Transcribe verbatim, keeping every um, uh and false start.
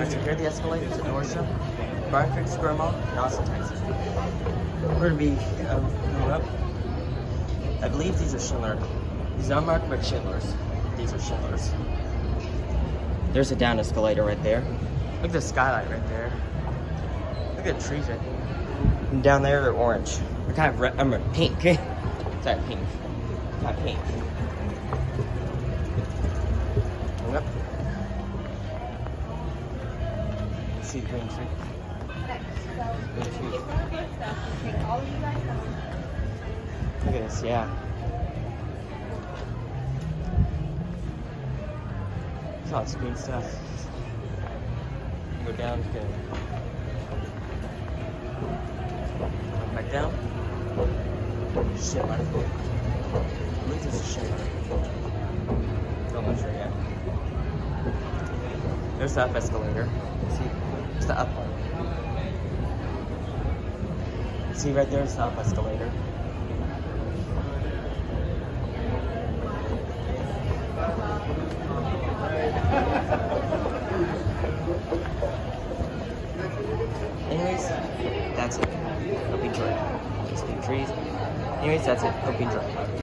to secure the escalators at Nordstrom, Barton, Mall, and Austin, Texas. We're going to be um, going up. I believe these are Schindler. These are unmarked, but Schindlers. These are Schindlers. There's a down escalator right there. Look at the skylight right there. Look at the trees right there. And down there, they're orange. They're kind of red, I'm mean, pink. Sorry, pink. Kind of pink. Going up. See the green tree. Green tree. Look at this, yeah. It's all this green stuff. Go down, go back down. Schindler. I believe this is Schindler. I'm not sure yet. There's the up escalator. See, it's the up one. See right there, it's the up escalator. Anyways, that's it. Hope you enjoyed. Just big trees. Anyways, that's it. Hope you enjoyed.